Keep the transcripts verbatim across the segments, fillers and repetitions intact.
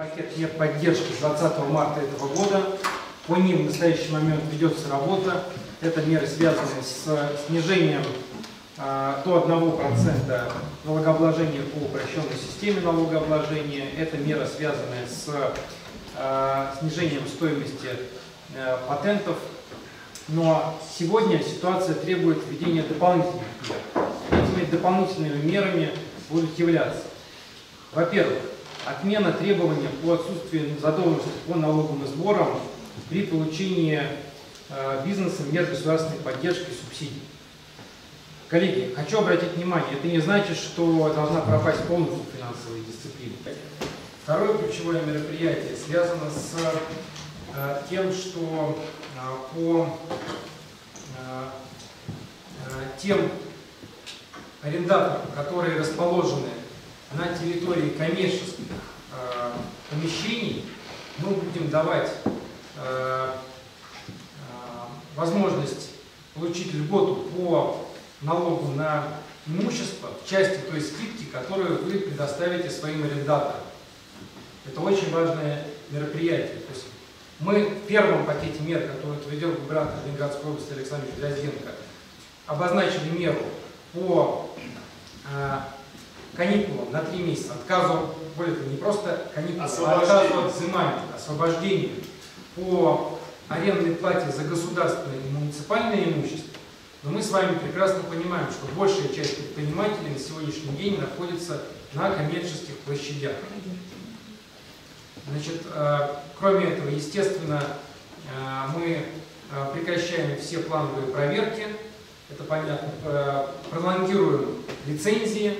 Пакет мер поддержки двадцатого марта этого года. По ним в настоящий момент ведется работа. Это меры, связанные с снижением э, до одного процента налогообложения по упрощенной системе налогообложения. Это мера, связанная с э, снижением стоимости э, патентов. Но сегодня ситуация требует введения дополнительных мер. Этими дополнительными мерами будут являться, во-первых, отмена требования по отсутствию задолженности по налогам и сборам при получении э, бизнесом мер государственной поддержки и субсидий. Коллеги, хочу обратить внимание, это не значит, что должна пропасть полностью финансовая дисциплина. Второе ключевое мероприятие связано с э, тем, что э, по э, э, тем арендаторам, которые расположены на территории коммерческих э, помещений, мы будем давать э, э, возможность получить льготу по налогу на имущество в части той скидки, которую вы предоставите своим арендаторам. Это очень важное мероприятие. То есть мы в первом пакете мер, который утвердил губернатор Ленинградской области Александр Дрозденко, обозначили меру по э, каникулам на три месяца, отказу, более того, не просто каникулам, а отказу от взимания, освобождению по арендной плате за государственное и муниципальное имущество. Но мы с вами прекрасно понимаем, что большая часть предпринимателей на сегодняшний день находится на коммерческих площадях. Значит, э, кроме этого, естественно, э, мы э, прекращаем все плановые проверки, это понятно, э, пролонгируем лицензии.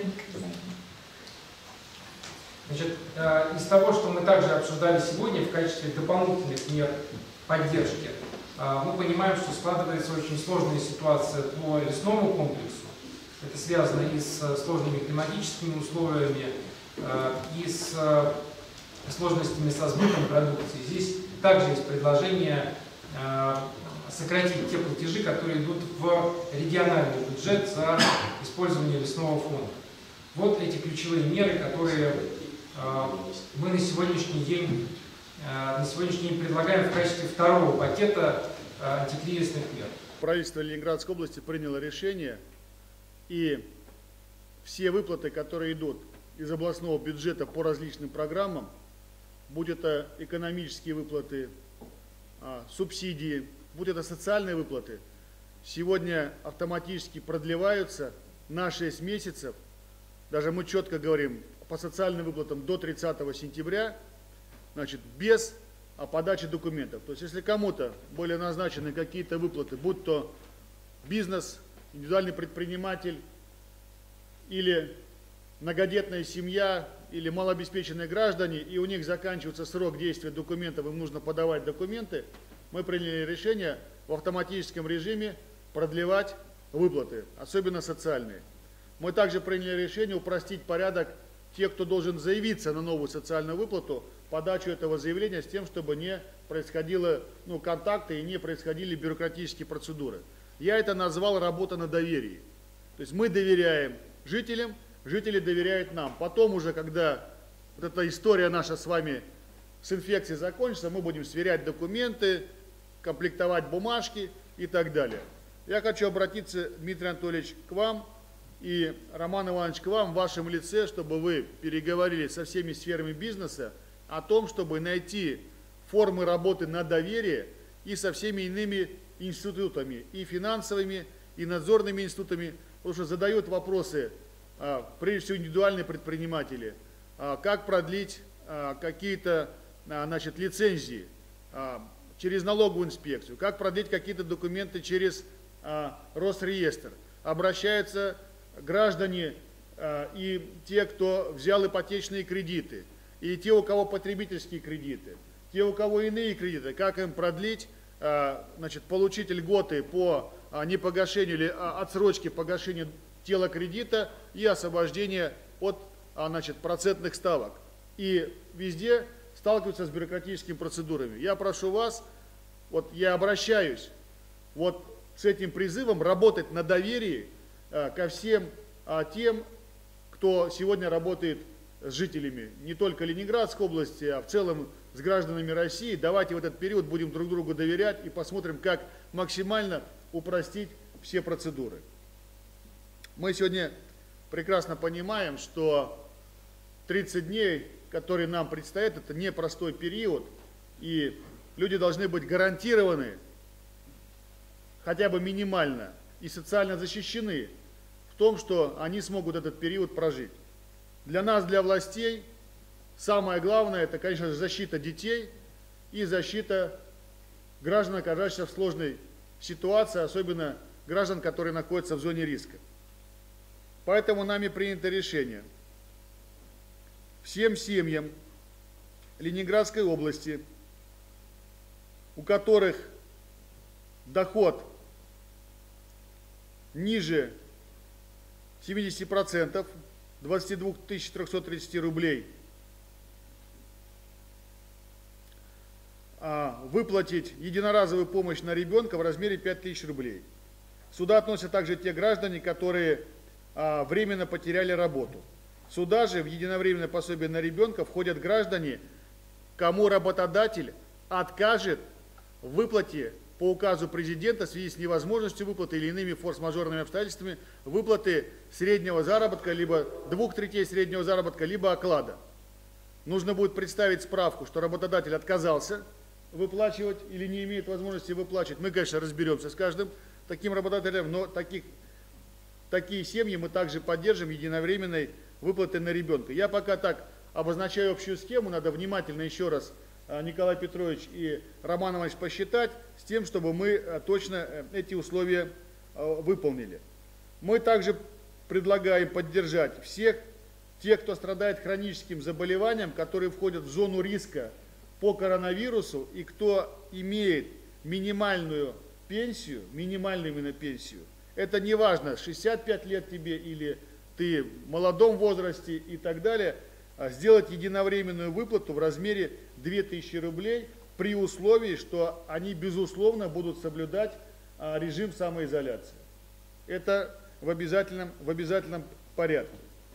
Значит, э, из того, что мы также обсуждали сегодня в качестве дополнительных мер поддержки, э, мы понимаем, что складывается очень сложная ситуация по лесному комплексу. Это связано и с сложными климатическими условиями, э, и с э, сложностями со сбытом продукции. Здесь также есть предложение э, сократить те платежи, которые идут в региональный бюджет за использование лесного фонда. Вот эти ключевые меры, которые э, мы на сегодняшний день, э, на сегодняшний день предлагаем в качестве второго пакета э, антикризисных мер. Правительство Ленинградской области приняло решение, и все выплаты, которые идут из областного бюджета по различным программам, будь это экономические выплаты, субсидии, будь это социальные выплаты, сегодня автоматически продлеваются на шесть месяцев. Даже мы четко говорим по социальным выплатам до тридцатого сентября, значит, без подачи документов. То есть, если кому-то были назначены какие-то выплаты, будь то бизнес, индивидуальный предприниматель или многодетная семья, или малообеспеченные граждане, и у них заканчивается срок действия документов, им нужно подавать документы, мы приняли решение в автоматическом режиме продлевать выплаты, особенно социальные. Мы также приняли решение упростить порядок тех, кто должен заявиться на новую социальную выплату, подачу этого заявления с тем, чтобы не происходило ну, контакты и не происходили бюрократические процедуры. Я это назвал работа на доверии. То есть мы доверяем жителям, жители доверяют нам. Потом уже, когда вот эта история наша с вами с инфекцией закончится, мы будем сверять документы, комплектовать бумажки и так далее. Я хочу обратиться, Дмитрий Анатольевич, к вам и Роман Иванович к вам в вашем лице, чтобы вы переговорили со всеми сферами бизнеса о том, чтобы найти формы работы на доверие и со всеми иными институтами, и финансовыми, и надзорными институтами, потому что задают вопросы прежде всего индивидуальные предприниматели, как продлить какие-то значит, лицензии через налоговую инспекцию, как продлить какие-то документы через Росреестр. Обращаются граждане и те, кто взял ипотечные кредиты, и те, у кого потребительские кредиты, те, у кого иные кредиты, как им продлить, значит, получить льготы по непогашению или отсрочке погашения тела кредита и освобождение от значит, процентных ставок. И везде сталкиваются с бюрократическими процедурами. Я прошу вас, вот я обращаюсь вот с этим призывом работать на доверии ко всем тем, кто сегодня работает с жителями не только Ленинградской области, а в целом с гражданами России. Давайте в этот период будем друг другу доверять и посмотрим, как максимально упростить все процедуры. Мы сегодня прекрасно понимаем, что тридцать дней, которые нам предстоят, это непростой период, и люди должны быть гарантированы хотя бы минимально и социально защищены в том, что они смогут этот период прожить. Для нас, для властей, самое главное, это, конечно же, защита детей и защита граждан, оказавшихся в сложной ситуации, особенно граждан, которые находятся в зоне риска. Поэтому нами принято решение всем семьям Ленинградской области, у которых доход ниже семидесяти процентов, двадцати двух тысяч трёхсот тридцати рублей, выплатить единоразовую помощь на ребенка в размере пяти тысяч рублей. Сюда относятся также те граждане, которые а, временно потеряли работу. Сюда же в единовременное пособие на ребенка входят граждане, кому работодатель откажет в выплате по указу президента в связи с невозможностью выплаты или иными форс-мажорными обстоятельствами выплаты среднего заработка, либо двух третей среднего заработка, либо оклада. Нужно будет представить справку, что работодатель отказался выплачивать или не имеет возможности выплачивать. Мы, конечно, разберемся с каждым таким работодателем, но таких, такие семьи мы также поддержим единовременной выплаты на ребенка. Я пока так обозначаю общую схему, надо внимательно еще раз Николай Петрович и Роман Иванович посчитать, с тем, чтобы мы точно эти условия выполнили. Мы также предлагаем поддержать всех тех, кто страдает хроническим заболеванием, которые входят в зону риска по коронавирусу и кто имеет минимальную пенсию, минимальную именно пенсию. Это не важно, шестьдесят пять лет тебе или ты в молодом возрасте и так далее, сделать единовременную выплату в размере двух тысяч рублей при условии, что они безусловно будут соблюдать режим самоизоляции. Это в обязательном, в обязательном порядке.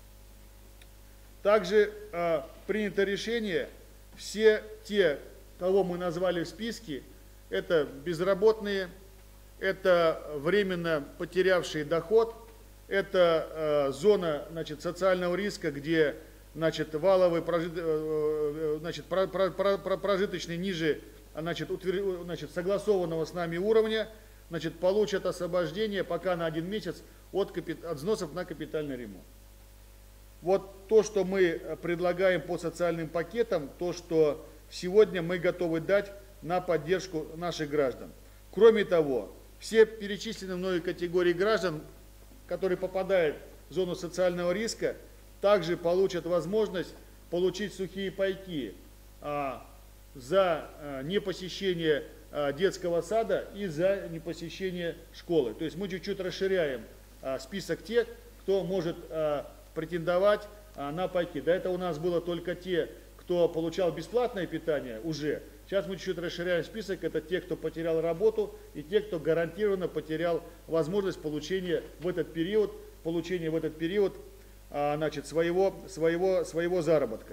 Также э, принято решение, все те, кого мы назвали в списке, это безработные, это временно потерявшие доход, это э, зона, значит, социального риска, где, значит, валовый прожит, э, значит, про, про, про, прожиточный ниже, значит, утвер, значит, согласованного с нами уровня, значит, получат освобождение пока на один месяц от, капит, от взносов на капитальный ремонт. Вот то, что мы предлагаем по социальным пакетам, то, что сегодня мы готовы дать на поддержку наших граждан. Кроме того, все перечисленные мною категории граждан, которые попадают в зону социального риска, также получат возможность получить сухие пайки а, за а, непосещение а, детского сада и за непосещение школы. То есть мы чуть-чуть расширяем а, список тех, кто может а, претендовать а, на пайки. До этого у нас было только те, кто получал бесплатное питание уже. Сейчас мы чуть-чуть расширяем список. Это те, кто потерял работу и те, кто гарантированно потерял возможность получения в этот период, получения в этот период а, значит, своего, своего, своего заработка.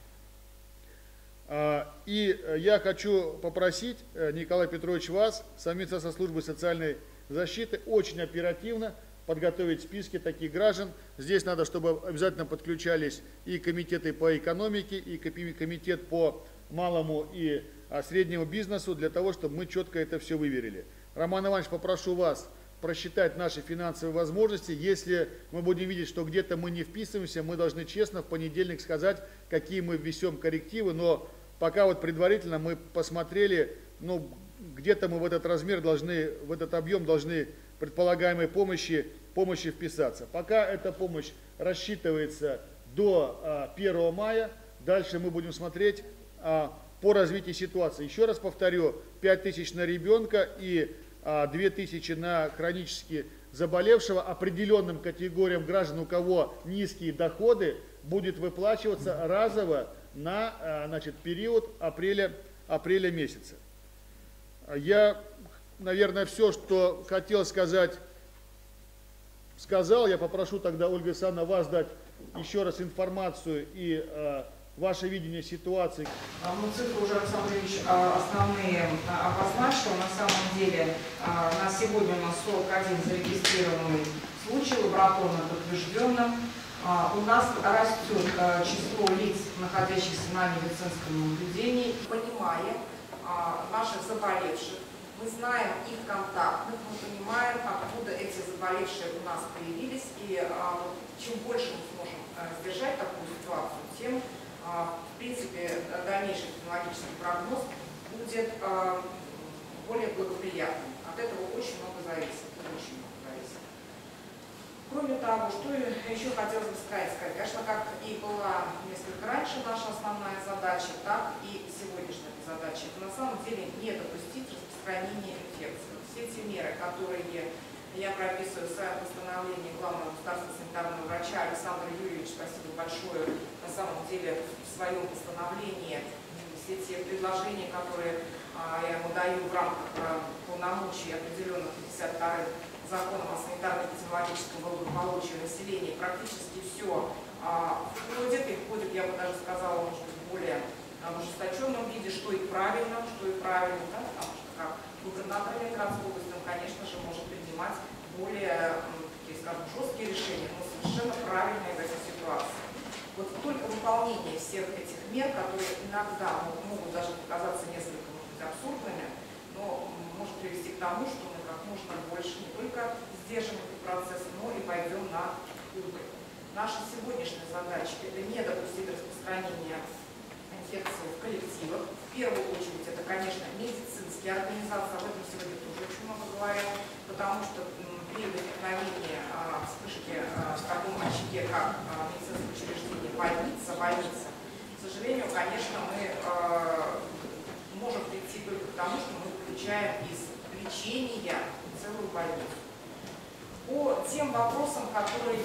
А, и я хочу попросить, Николай Петрович, вас совместно со службой социальной защиты очень оперативно подготовить списки таких граждан. Здесь надо, чтобы обязательно подключались и комитеты по экономике, и комитет по малому и среднему бизнесу, для того, чтобы мы четко это все выверили. Роман Иванович, попрошу вас просчитать наши финансовые возможности. Если мы будем видеть, что где-то мы не вписываемся, мы должны честно в понедельник сказать, какие мы внесем коррективы, но пока вот предварительно мы посмотрели, ну, где-то мы в этот размер должны, в этот объем должны предполагаемой помощи, помощи вписаться. Пока эта помощь рассчитывается до а, первого мая, дальше мы будем смотреть а, по развитию ситуации. Еще раз повторю, пять тысяч на ребенка и а, две тысячи на хронически заболевшего определенным категориям граждан, у кого низкие доходы, будет выплачиваться разово на а, значит, период апреля, апреля месяца. Я, наверное, все, что хотел сказать, сказал. Я попрошу тогда, Ольга Александровна, вас дать еще раз информацию и э, ваше видение ситуации. Ну, цифры уже Александр Ильич основные обозначил. На самом деле на сегодня у нас сорок один зарегистрированный случай, лабораторно подтвержденным. У нас растет число лиц, находящихся на медицинском наблюдении. Понимая наших заболевших, мы знаем их контактных, мы понимаем, откуда эти заболевшие у нас появились. И чем больше мы сможем сдержать такую ситуацию, тем в принципе, дальнейший эпидемиологический прогноз будет э, более благоприятным. От этого очень много зависит. Очень много зависит. Кроме того, что еще хотелось бы сказать, сказать, конечно, как и была несколько раньше наша основная задача, так и сегодняшняя задача. Это на самом деле не допустить распространения инфекции. Все те меры, которые я прописываю в своем постановлении главного государственного санитарного врача Александра Юрьевича, спасибо большое, на самом деле в своем постановлении, все те предложения, которые а, я ему даю в рамках а, полномочий, определенных пятьдесят вторым законом о санитарно-эпидемиологическом благополучии населения, практически все а, входит, и входит, я бы даже сказала, может быть, в более а, в ожесточенном виде, что и правильно, что и правильно, да, потому что как губернатор Ленинградской области, он, конечно же, может принимать более, такие, скажем, жесткие решения, но совершенно правильные в этой ситуации. Вот только выполнение всех этих мер, которые иногда могут, могут даже показаться несколько, может быть, абсурдными, но может привести к тому, что мы как можно больше не только сдержим этот процесс, но и пойдем на убыль. Наша сегодняшняя задача – это не допустить распространения инфекции в коллективах. В первую очередь это, конечно, медицинские организации, об этом сегодня тоже очень много говорят, потому что при возникновении а, вспышки а, в таком очаге, как а, медицинское учреждение, больница, больница, к сожалению, конечно, мы а, можем прийти только к тому, что мы включаем из лечения целую больницу. По тем вопросам, которые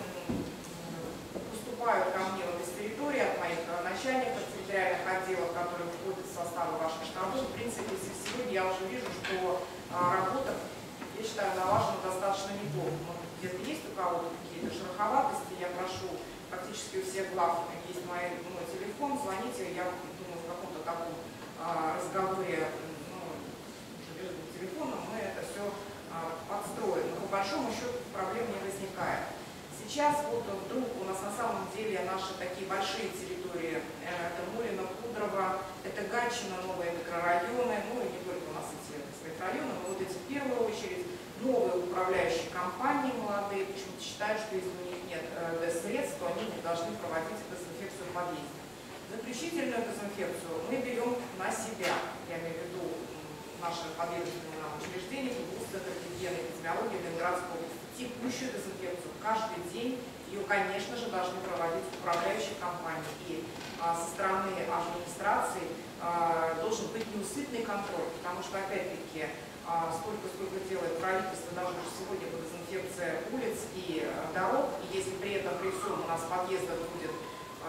поступают ко мне вот из территории от моих начальников территориальных отделов, которые входят в состав ваших штабов, в принципе, сегодня я уже вижу, что а, работа, я считаю, налажена достаточно неплохо. Где-то есть у кого-то какие-то шероховатости, я прошу, практически у всех глав есть мой, мой телефон, звоните, я думаю, в каком-то таком а, разговоре, ну, уже между телефоном мы это все а, подстроим. Но по большому счету проблем не возникает. Сейчас вот вдруг у нас на самом деле наши такие большие территории, это Мулино, Кудрово, это Гатчина, новые микрорайоны, ну и не только у нас эти районы, но вот эти в первую очередь новые управляющие компании молодые, почему-то считают, что если у них нет э, средств, то они не должны проводить дезинфекцию в подъезде. Заключительную дезинфекцию мы берем на себя, я имею в виду наше подъездное нам учреждение, Центр гигиены и эпидемиологии Ленинградской области. Текущую дезинфекцию каждый день ее, конечно же, должны проводить управляющие компании. И а, со стороны администрации а, должен быть неусыпный контроль, потому что, опять-таки, а, сколько, сколько делает правительство, даже уже сегодня по дезинфекции улиц и а, дорог, и если при этом, при всем у нас в подъездах будет,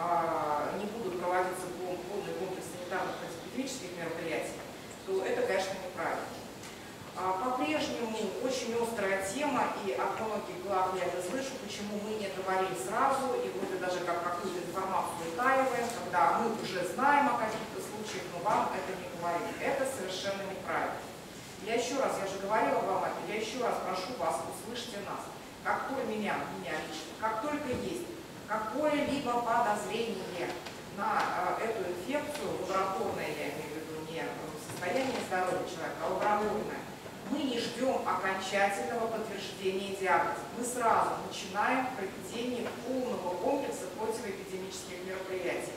а, не будут проводиться полный комплекс санитарных и эпидемических мероприятий, то это, конечно, неправильно. По-прежнему очень острая тема, и от многих глав я это слышу, почему мы не говорим сразу, и вот это даже как какую-то информацию утаиваем, когда мы уже знаем о каких-то случаях, но вам это не говорим. Это совершенно неправильно. Я еще раз, я же говорила вам это, я еще раз прошу вас, услышьте нас. Как только меня, меня лично, как только есть какое-либо подозрение на эту инфекцию, лабораторное, я имею в виду, не состояние здоровья человека, а лабораторное, мы не ждем окончательного подтверждения диагноза. Мы сразу начинаем проведение полного комплекса противоэпидемических мероприятий.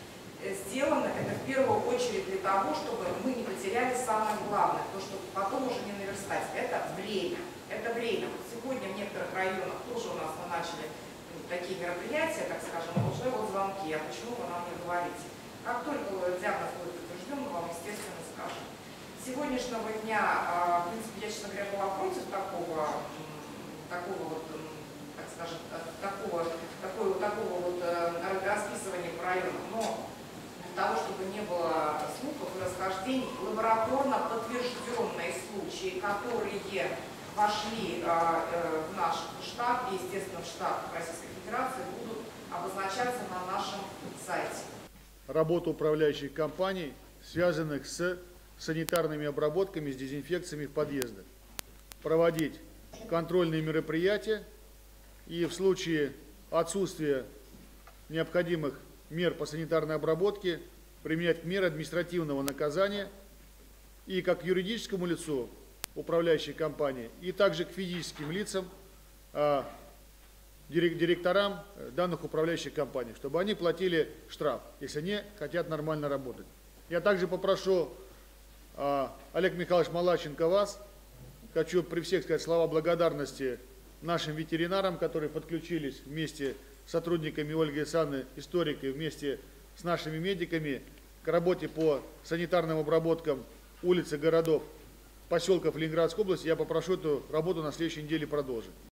Сделано это в первую очередь для того, чтобы мы не потеряли самое главное, то, что потом уже не наверстать. Это время. Это время. Вот сегодня в некоторых районах тоже у нас мы начали такие мероприятия, так скажем, уже вот звонки. А почему вы нам не говорите? Как только диагноз будет подтвержден, мы вам, естественно, скажем. С сегодняшнего дня, в принципе, я, честно говоря, была против такого, такого вот, так скажем, такого, такого, такого вот расписывания по районам, но для того, чтобы не было слухов и расхождений, лабораторно подтвержденные случаи, которые вошли в наш штат и, естественно, в штат Российской Федерации, будут обозначаться на нашем сайте. Работа управляющих компаний, связанных с санитарными обработками, с дезинфекциями в подъездах. Проводить контрольные мероприятия и в случае отсутствия необходимых мер по санитарной обработке применять меры административного наказания и как к юридическому лицу управляющей компании, и также к физическим лицам, директорам данных управляющих компаний, чтобы они платили штраф, если они хотят нормально работать. Я также попрошу, Олег Михайлович Малащенко, вас, хочу при всех сказать слова благодарности нашим ветеринарам, которые подключились вместе с сотрудниками Ольги Александровны, историкой, вместе с нашими медиками к работе по санитарным обработкам улиц и городов, поселков Ленинградской области. Я попрошу эту работу на следующей неделе продолжить.